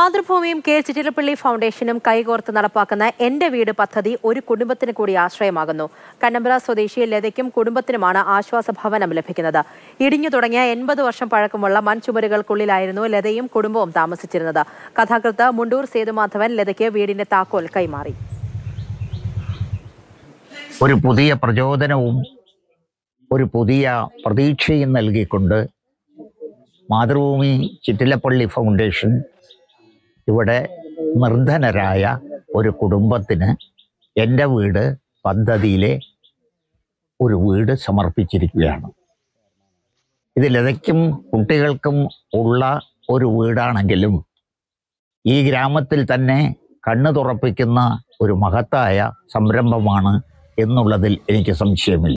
മാതൃഭൂമിയും K Chittilappilly ഫൗണ്ടേഷനും കൈകോർത്ത് നടപ്പാക്കുന്ന എന്റെ വീട് പദ്ധതി ഒരു കുടുംബത്തിന് കൂടി ആശ്രയമാകുന്നു. കന്നമ്പ്ര സ്വദേശി ലതയ്ക്കും കുടുംബത്തിനുമാണ് ആശ്വാസ ഭവനം ലഭിക്കുന്നത്. ഇടിഞ്ഞു തുടങ്ങിയ 80 വർഷം പഴക്കമുള്ള മൺചുമരുകൾക്കുള്ളിലായിരുന്നു ലതയും കുടുംബവും താമസിച്ചിരുന്നത്. കഥാകൃത്ത് മുണ്ടൂർ സേതുമാധവൻ ലതയ്ക്ക് വീടിന്റെ താക്കോൽ കൈമാറി. ഒരു പുതിയ പ്രചോദനവും ഒരു പുതിയ പ്രതീക്ഷയും നൽകിക്കൊണ്ട് മാതൃഭൂമി ചിറ്റിലപ്പള്ളി ഫൗണ്ടേഷൻ ഇവിടെ നിർധനരായ ഒരു കുടുംബത്തിന് എൻ്റെ വീട് പദ്ധതിയിലെ ഒരു വീട് സമർപ്പിച്ചിരിക്കുകയാണ്. ഇത് ലതയ്ക്കും കുട്ടികൾക്കും ഉള്ള ഒരു വീടാണെങ്കിലും ഈ ഗ്രാമത്തിൽ തന്നെ കണ്ണു തുറപ്പിക്കുന്ന ഒരു മഹത്തായ സംരംഭമാണ് എന്നുള്ളതിൽ എനിക്ക് സംശയമില്ല.